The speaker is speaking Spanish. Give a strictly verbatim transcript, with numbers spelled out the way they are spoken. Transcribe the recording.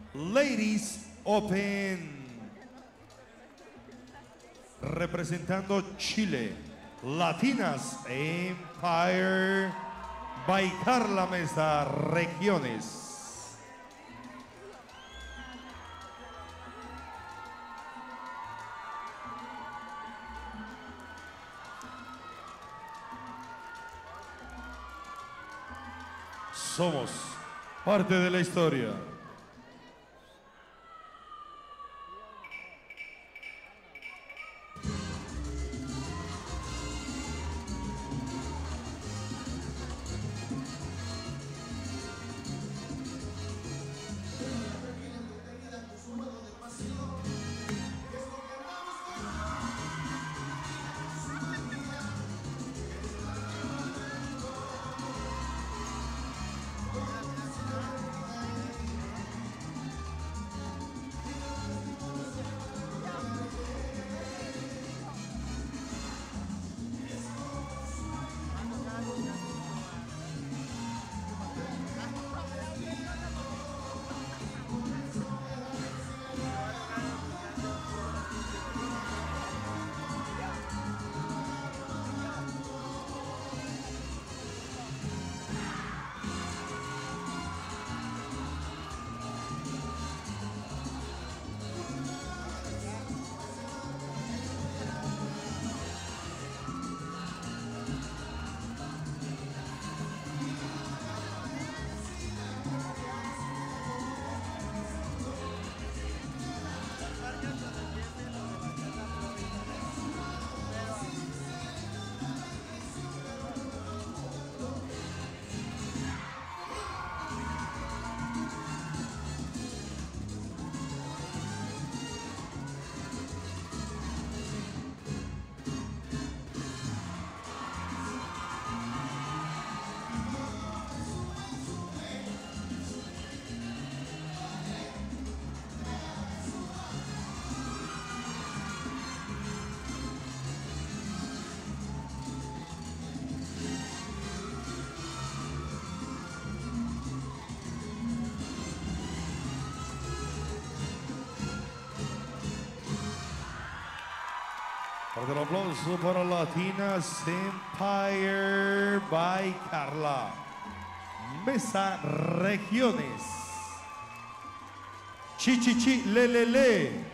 Ladies Open. Representando Chile, Latinas Empire by Carla Mesa Regiones. Somos parte de la historia. Fuerte el aplauso para Latinas Empire by Carla Mesa Regiones. Chi, chi, chi, le, le, le.